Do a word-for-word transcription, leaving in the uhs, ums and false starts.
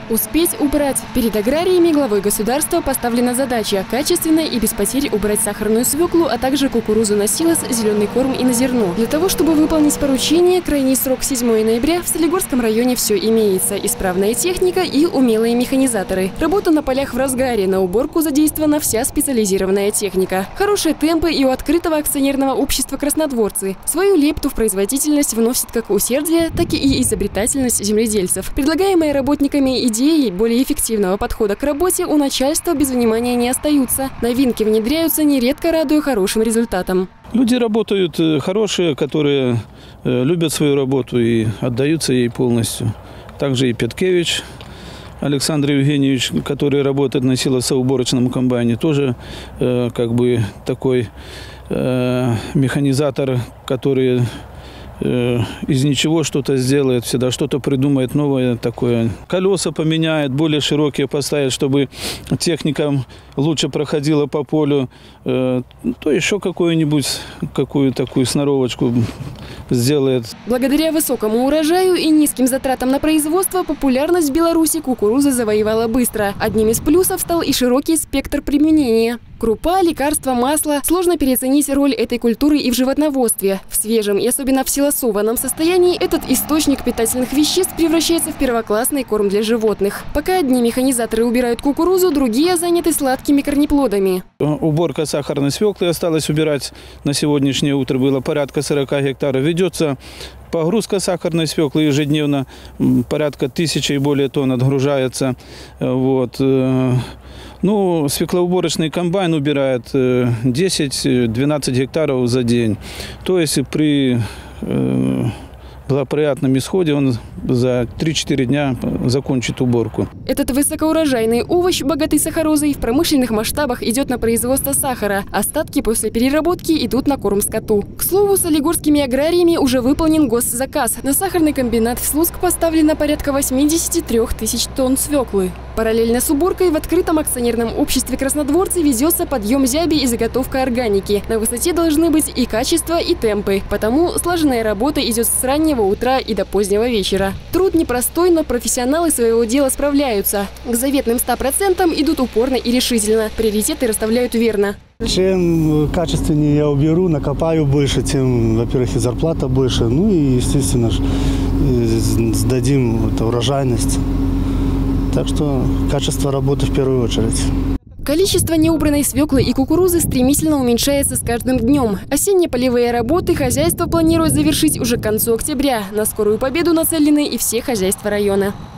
Успеть убрать. Перед аграриями главой государства поставлена задача качественно и без потерь убрать сахарную свеклу, а также кукурузу на силос, зеленый корм и на зерно. Для того, чтобы выполнить поручение, крайний срок седьмое ноября, в Солигорском районе все имеется. Исправная техника и умелые механизаторы. Работа на полях в разгаре. На уборку задействована вся специализированная техника. Хорошие темпы и у открытого акционерного общества «Краснодворцы». Свою лепту в производительность вносит как усердие, так и изобретательность земледельцев. Предлагаемые работниками идеи Идеи более эффективного подхода к работе у начальства без внимания не остаются. Новинки внедряются, нередко радуя хорошим результатом. Люди работают хорошие, которые любят свою работу и отдаются ей полностью. Также и Петкевич Александр Евгеньевич, который работает на силосоуборочном комбайне, тоже э, как бы такой э, механизатор, который из ничего что-то сделает, всегда что-то придумает новое такое. Колеса поменяет, более широкие поставит, чтобы техника лучше проходила по полю. То еще какую-нибудь, какую такую сноровочку сделает. Благодаря высокому урожаю и низким затратам на производство популярность в Беларуси кукуруза завоевала быстро. Одним из плюсов стал и широкий спектр применения. Крупа, лекарства, масло. Сложно переоценить роль этой культуры и в животноводстве. В свежем и особенно в силосованном состоянии этот источник питательных веществ превращается в первоклассный корм для животных. Пока одни механизаторы убирают кукурузу, другие заняты сладкими корнеплодами. Уборка сахарной свеклы осталось убирать на сегодняшнее утро. Было порядка сорока гектаров. Ведется погрузка сахарной свеклы ежедневно. Порядка тысячи и более тонн отгружается. Вот. Ну, свеклоуборочный комбайн убирает десять-двенадцать гектаров за день. То есть при э, благоприятном исходе он за три-четыре дня закончит уборку. Этот высокоурожайный овощ, богатый сахарозой, в промышленных масштабах идет на производство сахара. Остатки после переработки идут на корм скоту. К слову, солигорскими аграриями уже выполнен госзаказ. На сахарный комбинат в Слуцк поставлено порядка восьмидесяти трёх тысяч тонн свеклы. Параллельно с уборкой в открытом акционерном обществе «Краснодворцы» ведется подъем зяби и заготовка органики. На высоте должны быть и качество, и темпы. Потому слаженная работа идет с раннего утра и до позднего вечера. Труд непростой, но профессионалы своего дела справляются. К заветным ста процентам идут упорно и решительно. Приоритеты расставляют верно. Чем качественнее я уберу, накопаю больше, тем, во-первых, и зарплата больше. Ну и, естественно, сдадим это, урожайность. Так что качество работы в первую очередь. Количество неубранной свеклы и кукурузы стремительно уменьшается с каждым днем. Осенне-полевые работы хозяйство планирует завершить уже к концу октября. На скорую победу нацелены и все хозяйства района.